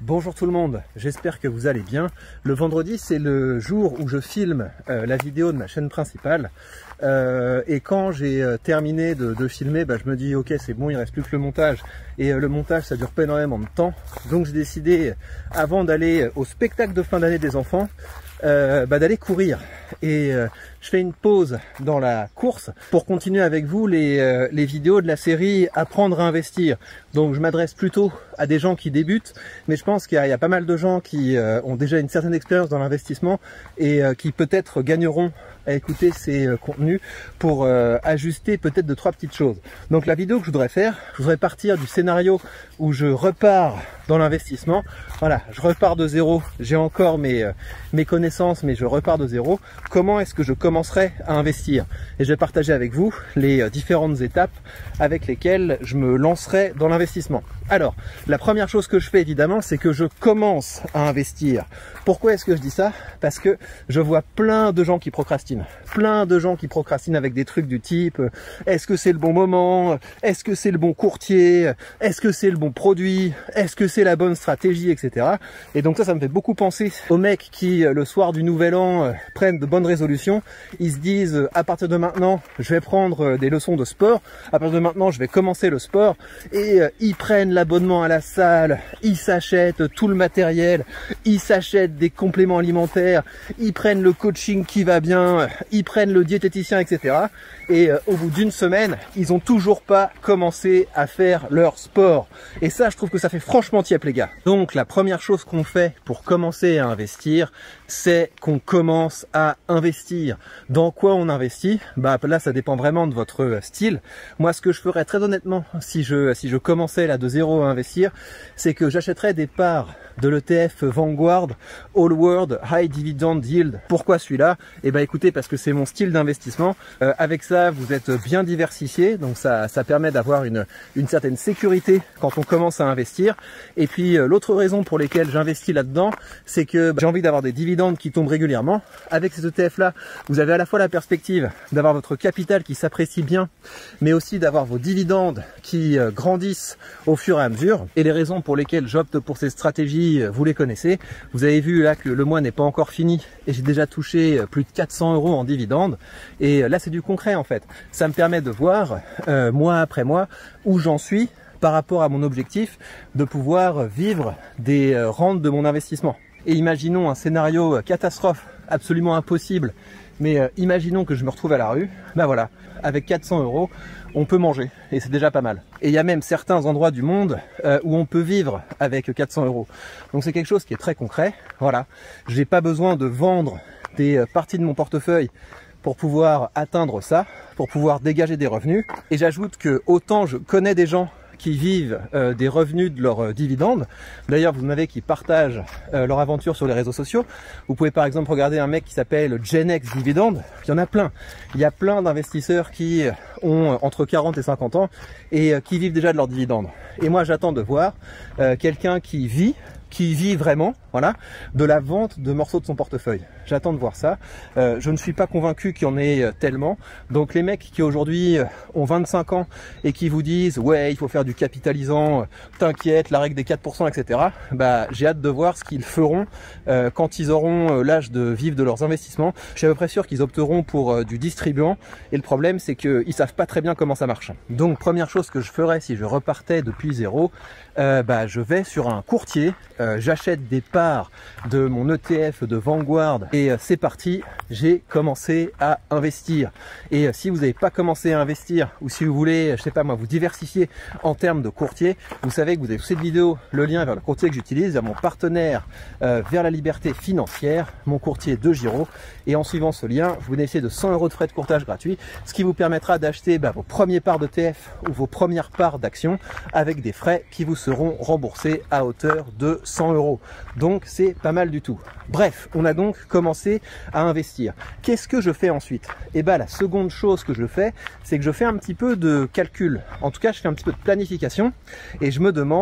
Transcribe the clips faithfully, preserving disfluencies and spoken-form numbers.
Bonjour tout le monde, j'espère que vous allez bien. Le vendredi, c'est le jour où je filme euh, la vidéo de ma chaîne principale. Euh, et quand j'ai euh, terminé de, de filmer, bah, je me dis ok, c'est bon, il reste plus que le montage. Et euh, le montage, ça dure pas énormément de temps. Donc j'ai décidé, avant d'aller au spectacle de fin d'année des enfants, euh, bah, d'aller courir. Et euh, je fais une pause dans la course pour continuer avec vous les, euh, les vidéos de la série Apprendre à investir. Donc je m'adresse plutôt à des gens qui débutent, mais je pense qu'il y, y a pas mal de gens qui euh, ont déjà une certaine expérience dans l'investissement et euh, qui peut-être gagneront à écouter ces euh, contenus pour euh, ajuster peut-être de trois petites choses. Donc la vidéo que je voudrais faire, je voudrais partir du scénario où je repars dans l'investissement. Voilà, je repars de zéro, j'ai encore mes, euh, mes connaissances, mais je repars de zéro. Comment est-ce que je commencerai à investir? Et je vais partager avec vous les euh, différentes étapes avec lesquelles je me lancerai dans l'investissement. Alors, la première chose que je fais évidemment, c'est que je commence à investir. Pourquoi est-ce que je dis ça? Parce que je vois plein de gens qui procrastinent. Plein de gens qui procrastinent avec des trucs du type est-ce que c'est le bon moment? Est-ce que c'est le bon courtier? Est-ce que c'est le bon produit? Est-ce que c'est la bonne stratégie, et cetera. Et donc ça, ça me fait beaucoup penser aux mecs qui, le soir du Nouvel An, prennent de bonnes résolutions. Ils se disent à partir de maintenant, je vais prendre des leçons de sport. À partir de maintenant, je vais commencer le sport. Et ils prennent l'abonnement à la salle, ils s'achètent tout le matériel, ils s'achètent des compléments alimentaires, ils prennent le coaching qui va bien, ils prennent le diététicien, et cetera. Et euh, au bout d'une semaine, ils ont toujours pas commencé à faire leur sport. Et ça, je trouve que ça fait franchement tiep, les gars. Donc, la première chose qu'on fait pour commencer à investir, c'est qu'on commence à investir. Dans quoi on investit? Bah là, ça dépend vraiment de votre style. Moi, ce que je ferais très honnêtement, si je si je commençais là de zéro à investir, c'est que j'achèterais des parts de l'E T F Vanguard All World High Dividend Yield. Pourquoi celui-là? Eh ben écoutez, parce que c'est mon style d'investissement. Euh, avec ça, vous êtes bien diversifié, donc ça, ça permet d'avoir une, une certaine sécurité quand on commence à investir. Et puis euh, l'autre raison pour laquelle j'investis là-dedans, c'est que bah, j'ai envie d'avoir des dividendes qui tombent régulièrement. Avec ces E T F-là, vous avez à la fois la perspective d'avoir votre capital qui s'apprécie bien, mais aussi d'avoir vos dividendes qui euh, grandissent au fur et à mesure. Et les raisons pour lesquelles j'opte pour ces stratégies, vous les connaissez. Vous avez vu là que le mois n'est pas encore fini et j'ai déjà touché plus de quatre cents euros en dividendes. Et là, c'est du concret en fait. Ça me permet de voir euh, mois après mois où j'en suis par rapport à mon objectif de pouvoir vivre des euh, rentes de mon investissement. Et imaginons un scénario catastrophe absolument impossible, mais euh, imaginons que je me retrouve à la rue. Ben voilà, avec quatre cents euros, on peut manger et c'est déjà pas mal. Et il y a même certains endroits du monde euh, où on peut vivre avec quatre cents euros. Donc c'est quelque chose qui est très concret. Voilà, j'ai pas besoin de vendre des euh, parties de mon portefeuille pour pouvoir atteindre ça, pour pouvoir dégager des revenus. Et j'ajoute que autant je connais des gens qui vivent euh, des revenus de leurs euh, dividendes. D'ailleurs, vous en avez qui partagent euh, leur aventure sur les réseaux sociaux. Vous pouvez par exemple regarder un mec qui s'appelle Gen X Dividend. Il y en a plein. Il y a plein d'investisseurs qui ont entre quarante et cinquante ans et euh, qui vivent déjà de leurs dividendes. Et moi, j'attends de voir euh, quelqu'un qui vit qui vit vraiment, voilà, de la vente de morceaux de son portefeuille. J'attends de voir ça. Euh, je ne suis pas convaincu qu'il y en ait tellement. Donc les mecs qui aujourd'hui ont vingt-cinq ans et qui vous disent ouais, il faut faire du capitalisant, t'inquiète, la règle des quatre pour cent, et cetera. Bah, j'ai hâte de voir ce qu'ils feront euh, quand ils auront l'âge de vivre de leurs investissements. Je suis à peu près sûr qu'ils opteront pour euh, du distribuant. Et le problème, c'est qu'ils savent pas très bien comment ça marche. Donc première chose que je ferais si je repartais depuis zéro, euh, bah, je vais sur un courtier. Euh, j'achète des parts de mon E T F de Vanguard et euh, c'est parti, j'ai commencé à investir. Et euh, si vous n'avez pas commencé à investir ou si vous voulez, je sais pas moi, vous diversifier en termes de courtier, vous savez que vous avez sous cette vidéo le lien vers le courtier que j'utilise, vers mon partenaire euh, vers la liberté financière, mon courtier de Giro. Et en suivant ce lien, vous bénéficiez de cent euros de frais de courtage gratuits, ce qui vous permettra d'acheter bah, vos premiers parts d'E T F ou vos premières parts d'actions avec des frais qui vous seront remboursés à hauteur de cent euros. Donc c'est pas mal du tout. Bref, on a donc commencé à investir. Qu'est-ce que je fais ensuite? Et bien la seconde chose que je fais, c'est que je fais un petit peu de calcul. En tout cas, je fais un petit peu de planification et je me demande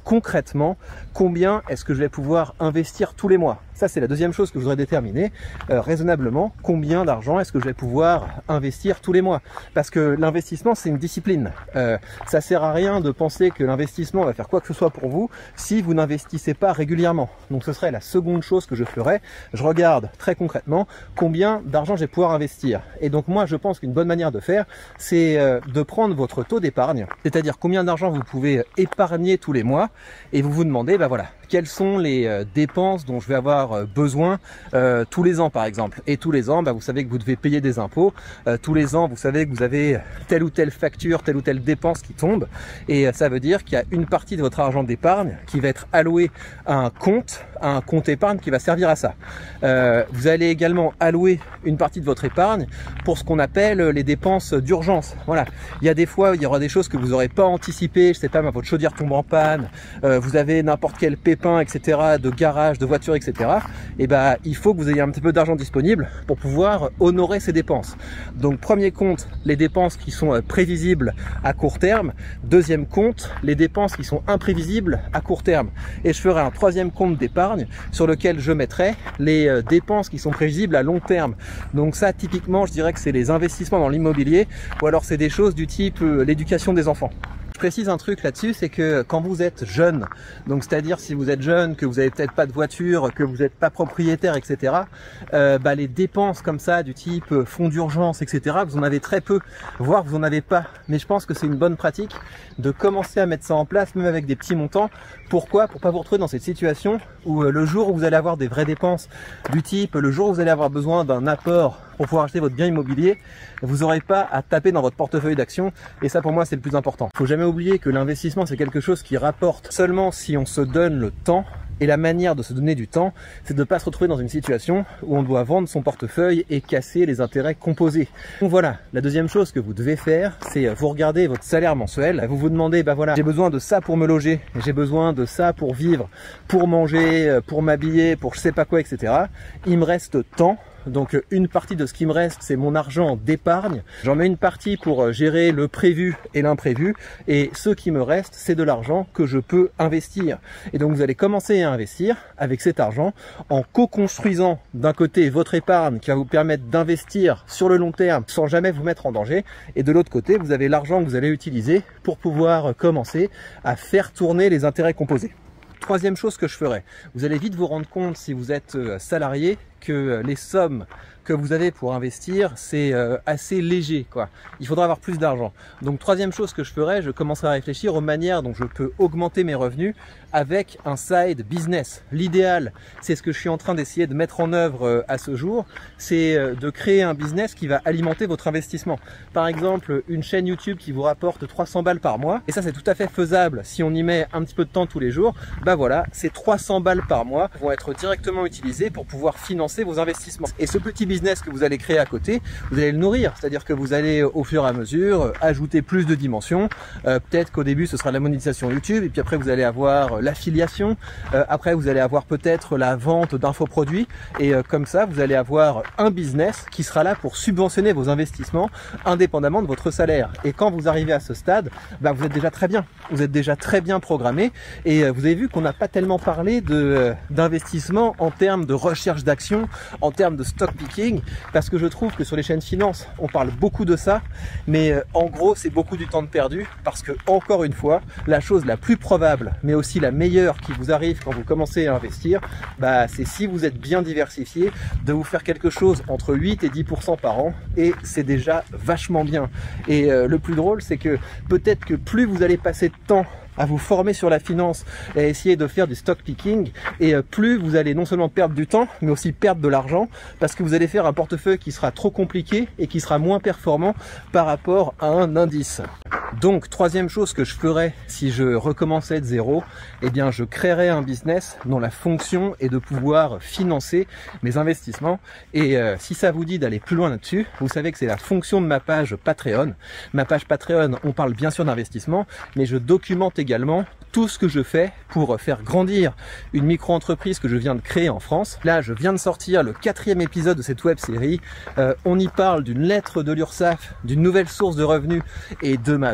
concrètement combien est-ce que je vais pouvoir investir tous les mois. Ça, c'est la deuxième chose que je voudrais déterminer euh, raisonnablement. Combien d'argent est-ce que je vais pouvoir investir tous les mois? Parce que l'investissement, c'est une discipline. Euh, ça sert à rien de penser que l'investissement va faire quoi que ce soit pour vous si vous n'investissez pas régulièrement. Donc, ce serait la seconde chose que je ferais. Je regarde très concrètement combien d'argent je vais pouvoir investir. Et donc, moi, je pense qu'une bonne manière de faire, c'est euh, de prendre votre taux d'épargne, c'est-à-dire combien d'argent vous pouvez épargner tous les mois, et vous vous demandez, ben voilà, quelles sont les euh, dépenses dont je vais avoir euh, besoin euh, tous les ans par exemple. Et tous les ans, bah, vous savez que vous devez payer des impôts. Euh, tous les ans, vous savez que vous avez telle ou telle facture, telle ou telle dépense qui tombe. Et euh, ça veut dire qu'il y a une partie de votre argent d'épargne qui va être allouée à un compte, à un compte épargne qui va servir à ça. Euh, vous allez également allouer une partie de votre épargne pour ce qu'on appelle les dépenses d'urgence. Voilà. Il y a des fois, il y aura des choses que vous n'aurez pas anticipées. Je sais pas, votre chaudière tombe en panne, euh, vous avez n'importe quel pépin, et cetera, de garage, de voiture, et cetera. Et ben, il faut que vous ayez un petit peu d'argent disponible pour pouvoir honorer ces dépenses. Donc, premier compte, les dépenses qui sont prévisibles à court terme. Deuxième compte, les dépenses qui sont imprévisibles à court terme. Et je ferai un troisième compte d'épargne sur lequel je mettrai les dépenses qui sont prévisibles à long terme. Donc ça, typiquement, je dirais que c'est les investissements dans l'immobilier, ou alors c'est des choses du type euh, l'éducation des enfants. Je précise un truc là-dessus, c'est que quand vous êtes jeune, donc c'est-à-dire si vous êtes jeune, que vous avez peut-être pas de voiture, que vous n'êtes pas propriétaire, et cetera, euh, bah les dépenses comme ça du type fonds d'urgence, et cetera, vous en avez très peu, voire vous en avez pas. Mais je pense que c'est une bonne pratique de commencer à mettre ça en place, même avec des petits montants. Pourquoi? Pour pas vous retrouver dans cette situation où euh, le jour où vous allez avoir des vraies dépenses du type, le jour où vous allez avoir besoin d'un apport pour pouvoir acheter votre bien immobilier, vous n'aurez pas à taper dans votre portefeuille d'actions. Et ça, pour moi, c'est le plus important. Faut jamais oublier que l'investissement, c'est quelque chose qui rapporte seulement si on se donne le temps. Et la manière de se donner du temps, c'est de ne pas se retrouver dans une situation où on doit vendre son portefeuille et casser les intérêts composés. Donc voilà, la deuxième chose que vous devez faire, c'est vous regardez votre salaire mensuel, vous vous demandez, bah voilà, j'ai besoin de ça pour me loger, j'ai besoin de ça pour vivre, pour manger, pour m'habiller, pour je sais pas quoi, et cetera. Il me reste tant. Donc une partie de ce qui me reste, c'est mon argent d'épargne. J'en mets une partie pour gérer le prévu et l'imprévu. Et ce qui me reste, c'est de l'argent que je peux investir. Et donc vous allez commencer à investir avec cet argent en co-construisant d'un côté votre épargne qui va vous permettre d'investir sur le long terme sans jamais vous mettre en danger. Et de l'autre côté, vous avez l'argent que vous allez utiliser pour pouvoir commencer à faire tourner les intérêts composés. Troisième chose que je ferai, vous allez vite vous rendre compte si vous êtes salarié que les sommes que vous avez pour investir, c'est euh, assez léger, quoi. Il faudra avoir plus d'argent. Donc troisième chose que je ferai, je commencerai à réfléchir aux manières dont je peux augmenter mes revenus avec un side business. L'idéal, c'est ce que je suis en train d'essayer de mettre en œuvre euh, à ce jour, c'est euh, de créer un business qui va alimenter votre investissement. Par exemple, une chaîne YouTube qui vous rapporte trois cents balles par mois, et ça c'est tout à fait faisable si on y met un petit peu de temps tous les jours. Bah voilà, ces trois cents balles par mois vont être directement utilisées pour pouvoir financer vos investissements. Et ce petit business que vous allez créer à côté, vous allez le nourrir, c'est-à-dire que vous allez au fur et à mesure ajouter plus de dimensions. Euh, peut-être qu'au début ce sera la monétisation YouTube, et puis après vous allez avoir l'affiliation, euh, après vous allez avoir peut-être la vente d'infoproduits, et euh, comme ça vous allez avoir un business qui sera là pour subventionner vos investissements indépendamment de votre salaire. Et quand vous arrivez à ce stade, bah, vous êtes déjà très bien, vous êtes déjà très bien programmé, et euh, vous avez vu qu'on n'a pas tellement parlé de euh, d'investissement en termes de recherche d'actions, en termes de stock picking, parce que je trouve que sur les chaînes finance, on parle beaucoup de ça, mais euh, en gros, c'est beaucoup du temps de perdu, parce que encore une fois, la chose la plus probable, mais aussi la meilleure qui vous arrive quand vous commencez à investir, bah, c'est si vous êtes bien diversifié, de vous faire quelque chose entre huit et dix pour cent par an, et c'est déjà vachement bien. Et euh, le plus drôle, c'est que peut-être que plus vous allez passer de temps à vous former sur la finance et à essayer de faire du stock picking, et plus vous allez non seulement perdre du temps, mais aussi perdre de l'argent, parce que vous allez faire un portefeuille qui sera trop compliqué et qui sera moins performant par rapport à un indice. Donc, troisième chose que je ferais si je recommençais de zéro, eh bien, je créerais un business dont la fonction est de pouvoir financer mes investissements. Et euh, si ça vous dit d'aller plus loin là-dessus, vous savez que c'est la fonction de ma page Patreon. Ma page Patreon, on parle bien sûr d'investissement, mais je documente également tout ce que je fais pour faire grandir une micro-entreprise que je viens de créer en France. Là, je viens de sortir le quatrième épisode de cette web série. Euh, on y parle d'une lettre de l'URSSAF, d'une nouvelle source de revenus et de ma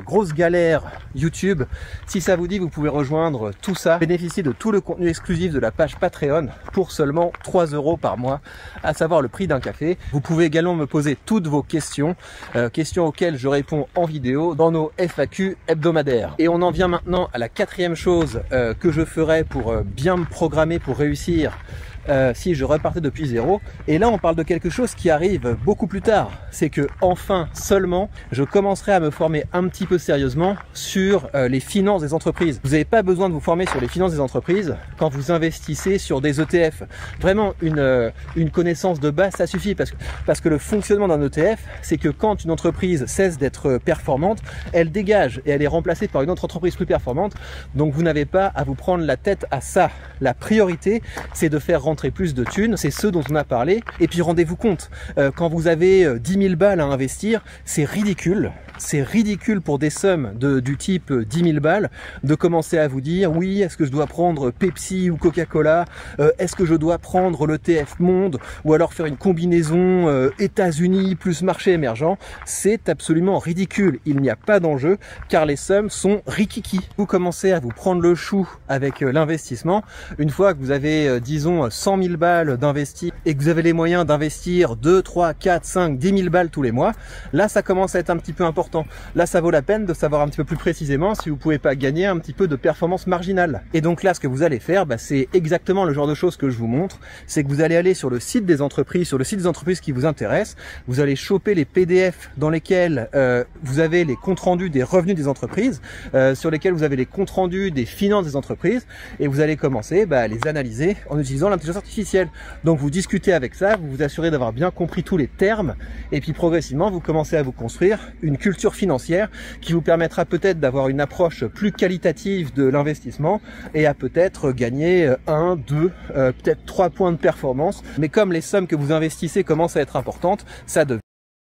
grosse galère YouTube. Si ça vous dit, vous pouvez rejoindre tout ça, bénéficier de tout le contenu exclusif de la page Patreon pour seulement trois euros par mois, à savoir le prix d'un café. Vous pouvez également me poser toutes vos questions, euh, questions auxquelles je réponds en vidéo dans nos F A Q hebdomadaires. Et on en vient maintenant à la quatrième chose euh, que je ferai pour euh, bien me programmer pour réussir Euh, si je repartais depuis zéro. Et là on parle de quelque chose qui arrive beaucoup plus tard, c'est que enfin seulement je commencerai à me former un petit peu sérieusement sur euh, les finances des entreprises. Vous n'avez pas besoin de vous former sur les finances des entreprises quand vous investissez sur des E T F. Vraiment une, euh, une connaissance de base ça suffit, parce que, parce que le fonctionnement d'un E T F, c'est que quand une entreprise cesse d'être performante, elle dégage et elle est remplacée par une autre entreprise plus performante. Donc vous n'avez pas à vous prendre la tête à ça. La priorité, c'est de faire rentrer plus de thunes, c'est ce dont on a parlé. Et puis rendez-vous compte, euh, quand vous avez euh, dix mille balles à investir, c'est ridicule. C'est ridicule pour des sommes de, du type dix mille balles de commencer à vous dire oui, est-ce que je dois prendre Pepsi ou Coca-Cola, euh, est-ce que je dois prendre l'E T F Monde, ou alors faire une combinaison euh, États-Unis plus marché émergent. C'est absolument ridicule. Il n'y a pas d'enjeu car les sommes sont rikiki. Vous commencez à vous prendre le chou avec euh, l'investissement. Une fois que vous avez euh, disons cent mille balles d'investir et que vous avez les moyens d'investir deux, trois, quatre, cinq, dix mille balles tous les mois, là ça commence à être un petit peu important. Là, ça vaut la peine de savoir un petit peu plus précisément si vous pouvez pas gagner un petit peu de performance marginale. Et donc là, ce que vous allez faire, bah, c'est exactement le genre de choses que je vous montre. C'est que vous allez aller sur le site des entreprises, sur le site des entreprises qui vous intéressent. Vous allez choper les P D F dans lesquels euh, vous avez les comptes rendus des revenus des entreprises, euh, sur lesquels vous avez les comptes rendus des finances des entreprises, et vous allez commencer bah, à les analyser en utilisant l'intelligence artificielle. Donc vous discutez avec ça, vous vous assurez d'avoir bien compris tous les termes, et puis progressivement, vous commencez à vous construire une culture financière qui vous permettra peut-être d'avoir une approche plus qualitative de l'investissement et à peut-être gagner un, deux, euh, peut-être trois points de performance. Mais comme les sommes que vous investissez commencent à être importantes, ça devient...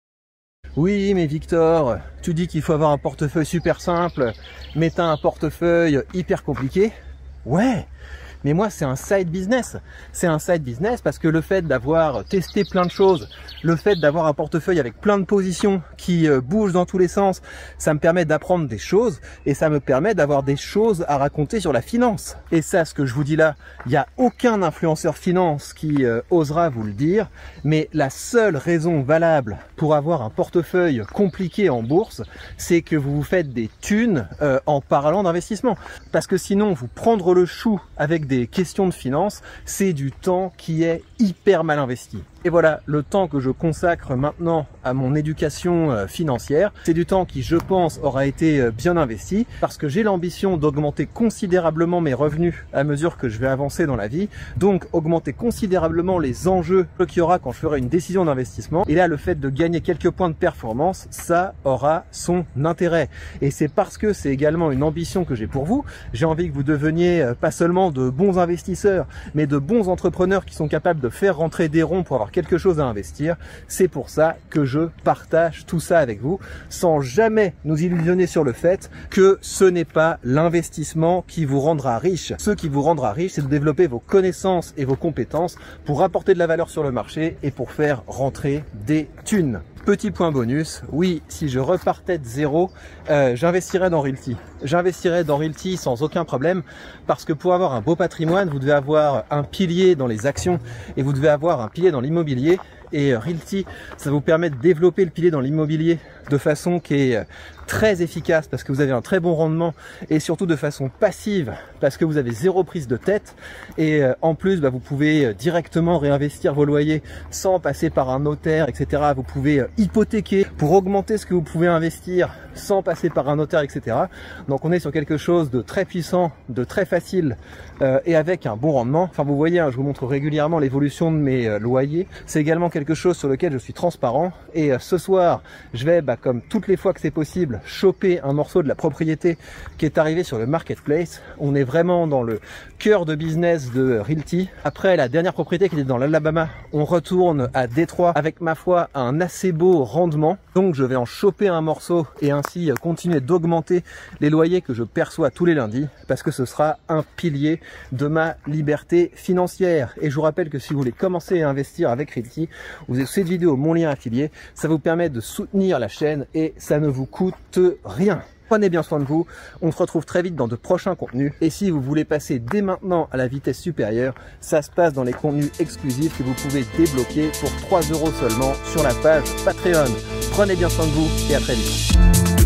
Oui, mais Victor, tu dis qu'il faut avoir un portefeuille super simple, mais t'as un portefeuille hyper compliqué. Ouais, mais moi c'est un side business. C'est un side business parce que le fait d'avoir testé plein de choses, le fait d'avoir un portefeuille avec plein de positions qui euh, bougent dans tous les sens, ça me permet d'apprendre des choses et ça me permet d'avoir des choses à raconter sur la finance. Et ça, ce que je vous dis là, il n'y a aucun influenceur finance qui euh, osera vous le dire, mais la seule raison valable pour avoir un portefeuille compliqué en bourse, c'est que vous vous faites des thunes euh, en parlant d'investissement. Parce que sinon, vous prendre le chou avec des questions de finance, c'est du temps qui est hyper mal investi. Et voilà, le temps que je consacre maintenant à mon éducation financière, c'est du temps qui, je pense, aura été bien investi parce que j'ai l'ambition d'augmenter considérablement mes revenus à mesure que je vais avancer dans la vie, donc augmenter considérablement les enjeux qu'il y aura quand je ferai une décision d'investissement. Et là, le fait de gagner quelques points de performance, ça aura son intérêt. Et c'est parce que c'est également une ambition que j'ai pour vous. J'ai envie que vous deveniez pas seulement de bons investisseurs, mais de bons entrepreneurs qui sont capables de faire rentrer des ronds pour avoir quelque chose à investir. C'est pour ça que je partage tout ça avec vous, sans jamais nous illusionner sur le fait que ce n'est pas l'investissement qui vous rendra riche. Ce qui vous rendra riche, c'est de développer vos connaissances et vos compétences pour apporter de la valeur sur le marché et pour faire rentrer des thunes. Petit point bonus, oui, si je repartais de zéro, euh, j'investirais dans Realty. J'investirais dans Realty sans aucun problème, parce que pour avoir un beau patrimoine, vous devez avoir un pilier dans les actions et vous devez avoir un pilier dans l'immobilier. Et Realty, ça vous permet de développer le pilier dans l'immobilier de façon qui est très efficace parce que vous avez un très bon rendement et surtout de façon passive parce que vous avez zéro prise de tête et en plus bah, vous pouvez directement réinvestir vos loyers sans passer par un notaire, et cetera. Vous pouvez hypothéquer pour augmenter ce que vous pouvez investir sans passer par un notaire, et cetera. Donc on est sur quelque chose de très puissant, de très facile euh, et avec un bon rendement. Enfin vous voyez, hein, je vous montre régulièrement l'évolution de mes euh, loyers. C'est également quelque chose sur lequel je suis transparent et euh, ce soir je vais bah, comme toutes les fois que c'est possible choper un morceau de la propriété qui est arrivé sur le marketplace. On est vraiment dans le cœur de business de Realty. Après la dernière propriété qui était dans l'Alabama, on retourne à Détroit avec ma foi un assez beau rendement. Donc je vais en choper un morceau et ainsi continuer d'augmenter les loyers que je perçois tous les lundis parce que ce sera un pilier de ma liberté financière. Et je vous rappelle que si vous voulez commencer à investir avec Realty, vous avez cette vidéo, mon lien affilié, ça vous permet de soutenir la chaîne et ça ne vous coûte rien. Prenez bien soin de vous, on se retrouve très vite dans de prochains contenus. Et si vous voulez passer dès maintenant à la vitesse supérieure, ça se passe dans les contenus exclusifs que vous pouvez débloquer pour trois euros seulement sur la page Patreon. Prenez bien soin de vous et à très vite.